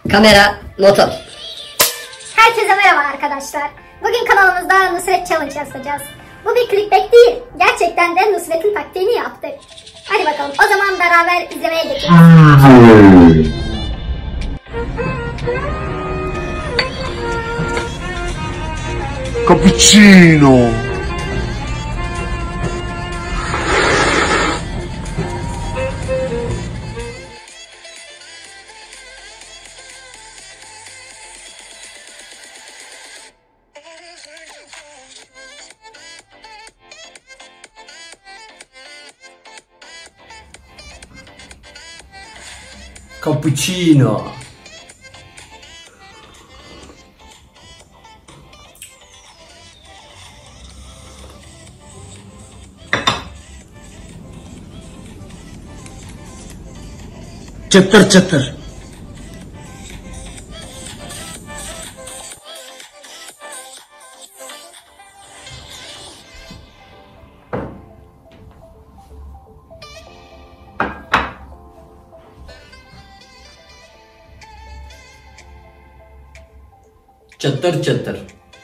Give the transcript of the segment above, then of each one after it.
Kamera, motor. Herkese merhaba arkadaşlar. Bugün kanalımızda Nusret Challenge yapacağız. Bu bir clickbait değil. Gerçekten de Nusret'in taktiğini yaptık. Hadi bakalım, o zaman beraber izlemeye geçelim. Cappuccino. Cappuccino. Çıtır çıtır. Çıtır çıtır.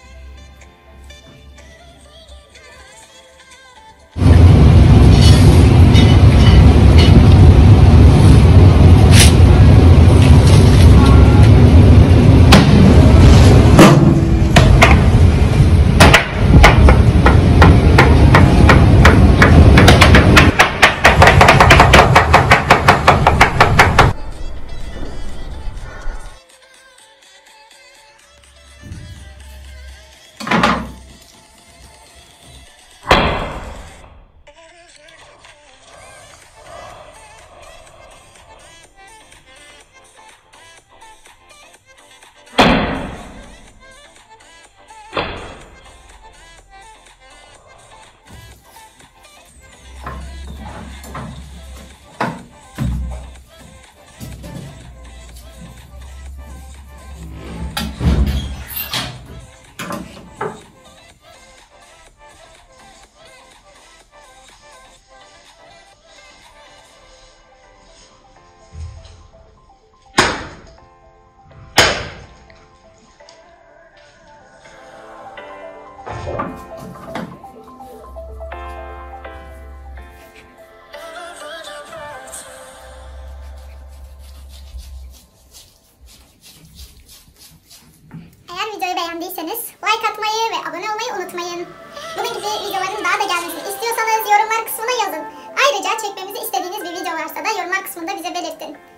Eğer videoyu beğendiyseniz like atmayı ve abone olmayı unutmayın. Bunun gibi videoların daha da gelmesini istiyorsanız yorumlar kısmına yazın. Ayrıca çekmemizi istediğiniz bir video varsa da yorumlar kısmında bize belirtin.